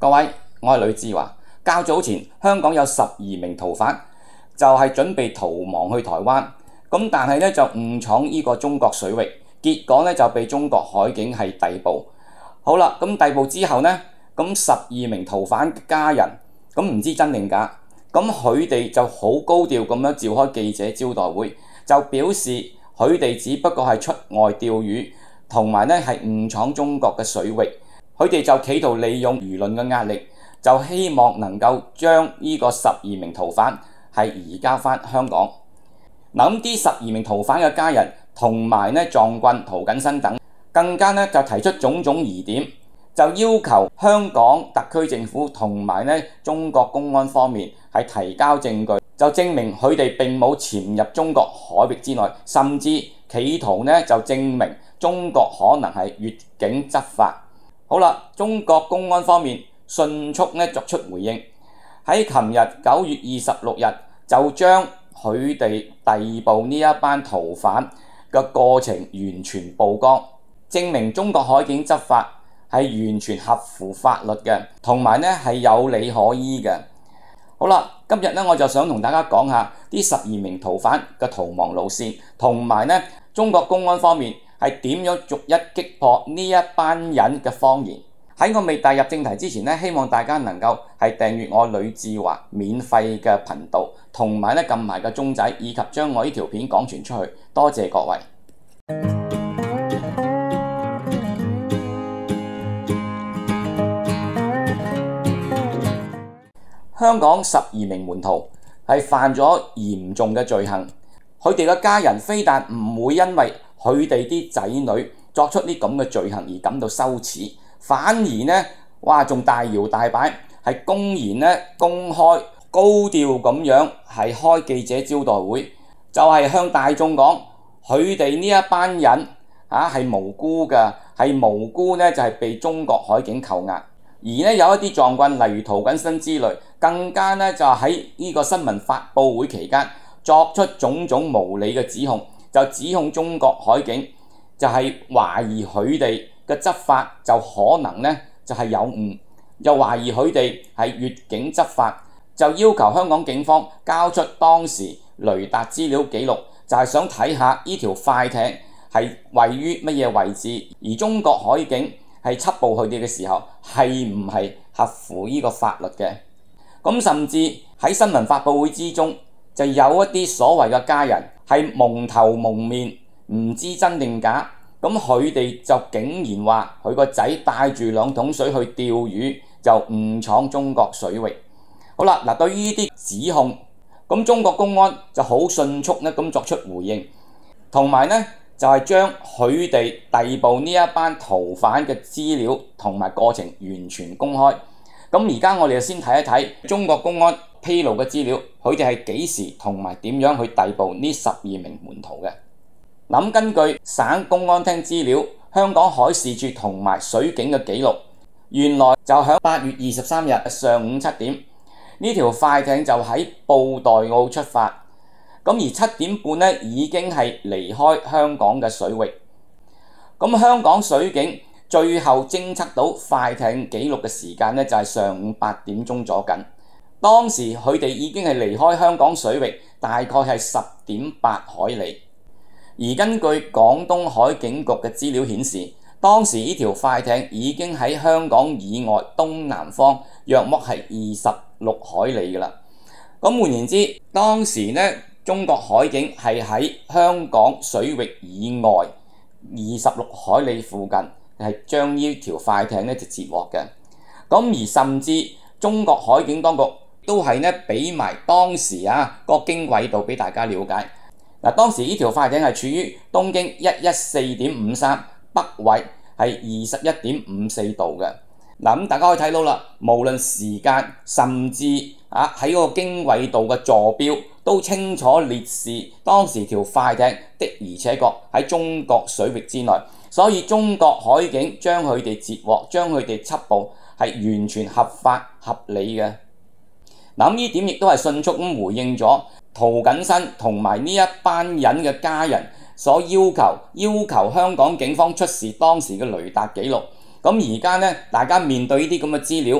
各位，我係呂志華。較早前香港有12名逃犯，就係準備逃亡去台灣，但係就誤闖呢個中國水域，結果就被中國海警係逮捕。好啦，逮捕之後呢，12名逃犯嘅家人，唔知真定假，佢哋就好高調咁樣召開記者招待會，就表示佢哋只不過係出外釣魚，同埋係誤闖中國嘅水域。佢哋就企圖利用輿論嘅壓力，就希望能夠將呢個12名逃犯係移交返香港。嗱，啲12名逃犯嘅家人同埋狀棍涂謹申等，更加就提出種種疑點，就要求香港特區政府同埋中國公安方面係提交證據，就證明佢哋並冇潛入中國海域之內，甚至企圖就證明中國可能係越境執法。好啦，中國公安方面迅速作出回應，喺琴日9月26日就將佢哋逮捕呢一班逃犯嘅過程完全曝光，證明中國海警執法係完全合乎法律嘅，同埋係有理可依嘅。好啦，今日我就想同大家講下啲12名逃犯嘅逃亡路線，同埋中國公安方面係點樣逐一擊破呢一班人嘅謊言。喺我未帶入正題之前希望大家能夠係訂閱我呂志華免費嘅頻道，同埋撳埋個鐘仔，以及將我呢條片廣傳出去。多謝各位。香港12名門徒係犯咗嚴重嘅罪行，佢哋嘅家人非但唔會因為佢哋啲仔女作出呢咁嘅罪行而感到羞恥，反而仲大搖大擺，係公然公開高調咁樣係開記者招待會，就係向大眾講佢哋呢一班人係無辜嘅，係無辜就係被中國海警扣押。而有一啲狀棍，例如涂謹申之類，更加就喺呢個新聞發佈會期間作出種種無理嘅指控，就指控中國海警就係懷疑佢哋嘅執法就可能就係有誤，又懷疑佢哋係越境執法，就要求香港警方交出當時雷達資料記錄，就係想睇下呢條快艇係位於乜嘢位置，而中國海警係緝捕佢哋嘅時候係唔係合乎呢個法律嘅。甚至喺新聞發佈會之中，就有一啲所謂嘅家人係蒙頭蒙面，唔知真定假。佢哋就竟然話佢個仔帶住2桶水去釣魚，就誤闖中國水域。好啦，對於呢啲指控，中國公安就好迅速咁作出回應，同埋就係將佢哋逮捕呢一班逃犯嘅資料同埋過程完全公開。而家我哋就先睇一睇中國公安披露嘅資料，佢哋係幾時同埋點樣去逮捕呢12名門徒嘅。根據省公安廳資料，香港海事處同埋水警嘅記錄，原來就喺8月23日上午7點，呢條快艇就喺布袋澳出發，而7點半已經係離開香港嘅水域。香港水警最後偵測到快艇記錄嘅時間就係上午8點鐘左近，當時佢哋已經係離開香港水域大概係10.8海里。而根據廣東海警局嘅資料顯示，當時呢條快艇已經喺香港以外東南方約莫係26海里㗎啦。換言之，當時中國海警係喺香港水域以外26海里附近係將呢條快艇就截獲嘅。而甚至中國海警當局都係俾埋當時個經緯度俾大家了解。當時呢條快艇係處於東經114.53，北緯係21.54度嘅。大家可以睇到啦，無論時間甚至喺嗰個經緯度嘅坐標都清楚列示當時條快艇的而且確喺中國水域之內，所以中國海警將佢哋截獲、將佢哋緝捕係完全合法合理嘅。呢點亦都係迅速咁回應咗涂謹申同埋呢一班人嘅家人所要求香港警方出示當時嘅雷達記錄。而家大家面對呢啲咁嘅資料，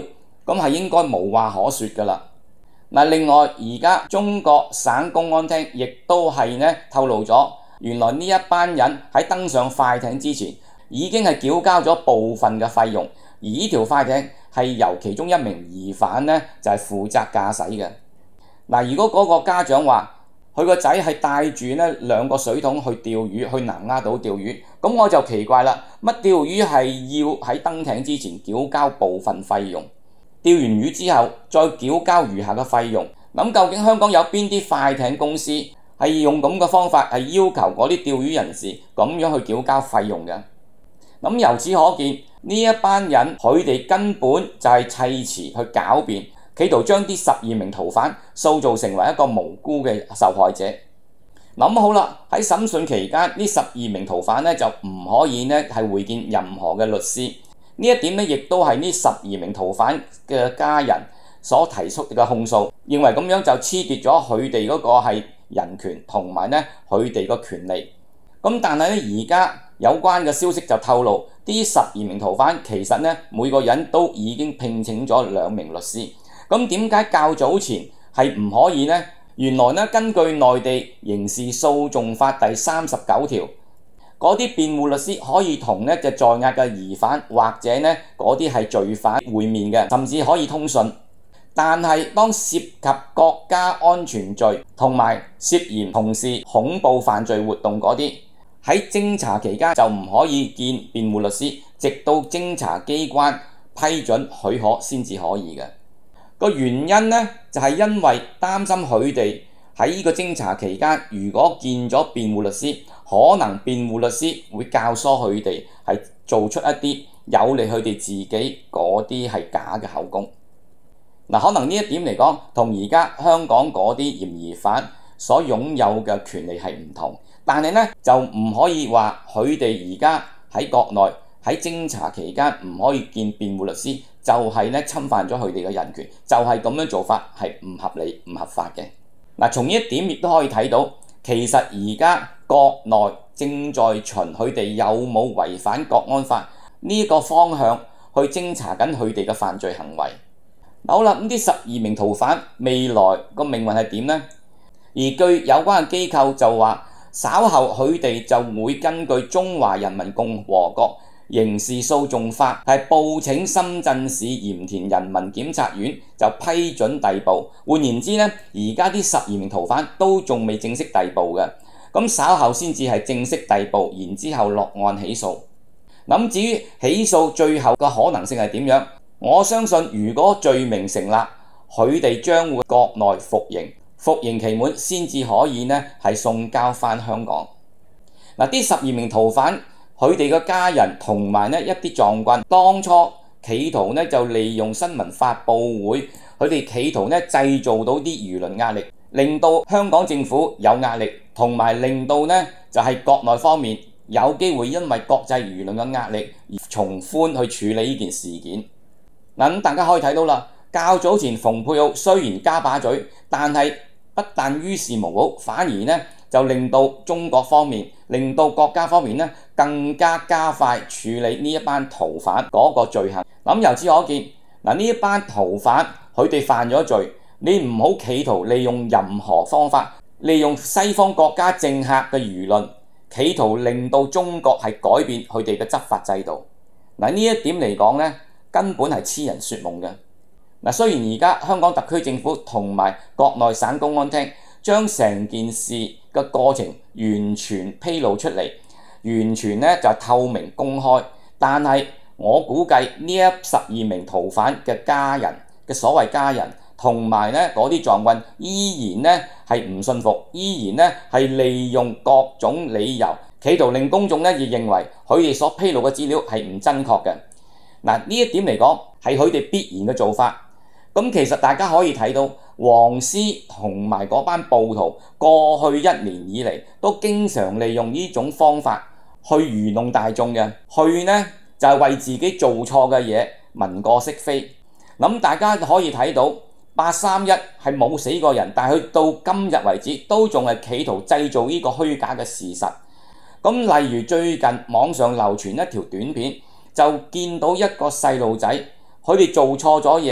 咁係應該無話可説㗎啦。另外而家中國省公安廳亦都係透露咗，原來呢一班人喺登上快艇之前已經係繳交咗部分嘅費用，而呢條快艇係由其中一名疑犯就係負責駕駛嘅。如果嗰個家長話佢個仔係帶住2個水桶去釣魚，去南丫島釣魚，咁我就奇怪啦，乜釣魚係要喺登艇之前繳交部分費用，釣完魚之後再繳交餘下嘅費用？咁究竟香港有邊啲快艇公司係用咁嘅方法係要求嗰啲釣魚人士咁樣去繳交費用嘅？咁由此可見，呢一班人佢哋根本就係砌詞去狡辯，企圖將啲12名逃犯塑造成為一個無辜嘅受害者。咁好啦，喺審訊期間，呢12名逃犯就唔可以係會見任何嘅律師。呢一點亦都係呢12名逃犯嘅家人所提出嘅控訴，認為咁樣就褫奪咗佢哋嗰個係人權同埋佢哋個權利。咁但係而家有關嘅消息就透露，啲12名逃犯其實每個人都已經聘請咗2名律師。咁點解較早前係唔可以呢？原來根據內地刑事訴訟法第39條，嗰啲辯護律師可以同在押嘅疑犯或者嗰啲係罪犯會面嘅，甚至可以通訊。但係當涉及國家安全罪同埋涉嫌從事恐怖犯罪活動嗰啲，喺偵查期間就唔可以見辯護律師，直到偵查機關批准許可先至可以嘅。個原因就係因為擔心佢哋喺呢個偵查期間，如果見咗辯護律師，可能辯護律師會教唆佢哋係做出一啲有利佢哋自己嗰啲係假嘅口供。可能呢一點嚟講，同而家香港嗰啲嫌疑犯所擁有嘅權利係唔同，但係就唔可以話佢哋而家喺國內喺偵查期間唔可以見辯護律師，就係侵犯咗佢哋嘅人權，就係咁樣做法係唔合理、唔合法嘅。從呢一點亦都可以睇到，其實而家國內正在循佢哋有冇違反國安法呢個方向去偵查緊佢哋嘅犯罪行為。好啦，咁啲12名逃犯未來個命運係點呢？而據有關嘅機構就話，稍後佢哋就會根據《中華人民共和國刑事訴訟法》係報請深圳市鹽田人民檢察院就批准逮捕。換言之而家啲12名逃犯都仲未正式逮捕嘅，咁稍後先至係正式逮捕，然之後落案起訴。咁至於起訴最後嘅可能性係點樣？我相信如果罪名成立，佢哋將會國內服刑，服刑期滿先至可以係送交返香港。啲12名逃犯佢哋嘅家人同埋一啲壯軍，當初企圖就利用新聞發佈會，佢哋企圖製造到啲輿論壓力，令到香港政府有壓力，同埋令到就係國內方面有機會因為國際輿論嘅壓力而從寬去處理呢件事件。咁大家可以睇到啦，較早前蓬佩奧雖然加把嘴，但係不但於事無補，反而就令到中國方面、令到國家方面更加加快處理呢一班逃犯嗰個罪行。由此可見，呢一班逃犯佢哋犯咗罪，你唔好企圖利用任何方法，利用西方國家政客嘅輿論，企圖令到中國係改變佢哋嘅執法制度。呢一點嚟講根本係痴人說夢嘅。雖然而家香港特區政府同埋國內省公安廳將成件事嘅過程完全披露出嚟，完全就透明公開，但係我估計呢12名逃犯嘅家人嘅所謂家人同埋嗰啲壯軍依然係唔信服，依然係利用各種理由，企圖令公眾亦認為佢哋所披露嘅資料係唔真確嘅。呢一點嚟講係佢哋必然嘅做法。咁其實大家可以睇到，黃絲同埋嗰班暴徒過去1年以嚟都經常利用呢種方法去愚弄大眾嘅，去就係為自己做錯嘅嘢文過飾非。大家可以睇到831係冇死過人，但係佢到今日為止都仲係企圖製造呢個虛假嘅事實。例如最近網上流傳一條短片，就見到一個細路仔，佢哋做錯咗嘢，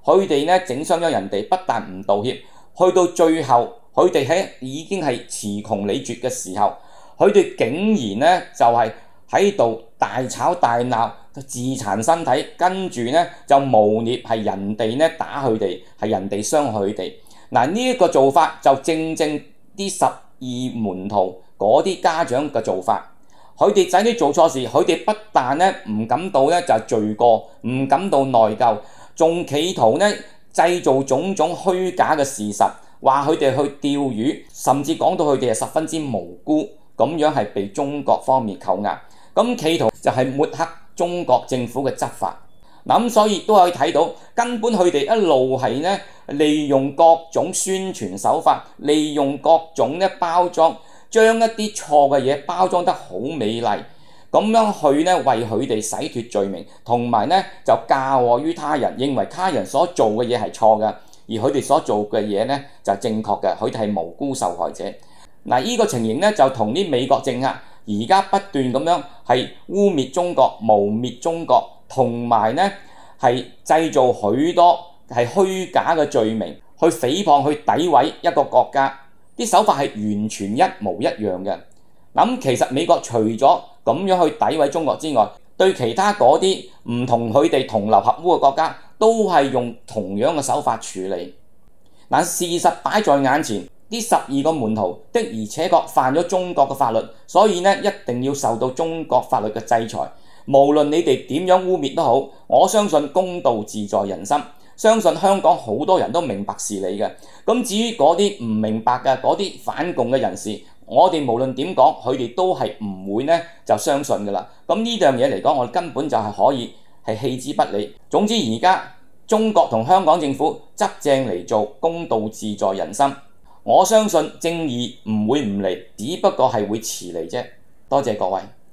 佢哋呢整傷咗人哋，不但唔道歉，去到最後佢哋已經係詞窮理絕嘅時候，佢哋竟然呢就係喺度大吵大鬧，自殘身體，跟住呢就誣衊係人哋呢打佢哋，係人哋傷害佢哋。嗱，呢一個做法就正正啲12門徒嗰啲家長嘅做法。佢哋仔女做錯事，佢哋不但呢唔感到呢就係罪過，唔感到內疚，仲企圖呢製造種種虛假嘅事實，話佢哋去釣魚，甚至講到佢哋係十分之無辜，咁樣係被中國方面扣押。咁企圖就係抹黑中國政府嘅執法。咁所以都可以睇到，根本佢哋一路係呢利用各種宣傳手法，利用各種呢包裝，將一啲錯嘅嘢包裝得好美麗，咁樣去呢為佢哋洗脫罪名，同埋呢就嫁禍於他人，認為他人所做嘅嘢係錯嘅，而佢哋所做嘅嘢呢就係正確嘅，佢哋係無辜受害者。嗱，呢個情形呢就同啲美國政客而家不斷咁樣係污蔑中國、誣蔑中國，同埋呢係製造許多係虛假嘅罪名，去誹謗、去詆毀一個國家，啲手法係完全一模一樣嘅。咁其實美國除咗咁樣去詆毀中國之外，對其他嗰啲唔同佢哋同流合污嘅國家，都係用同樣嘅手法處理。嗱，事實擺在眼前。呢12個門徒的而且確犯咗中國嘅法律，所以呢一定要受到中國法律嘅制裁。無論你哋點樣污蔑都好，我相信公道自在人心，相信香港好多人都明白事理嘅。咁至於嗰啲唔明白嘅嗰啲反共嘅人士，我哋無論點講，佢哋都係唔會呢就相信㗎啦。咁呢樣嘢嚟講，我哋根本就係可以係棄之不理。總之而家中國同香港政府執正嚟做，公道自在人心。我相信正義唔會唔嚟，只不過係會遲嚟啫。多謝各位。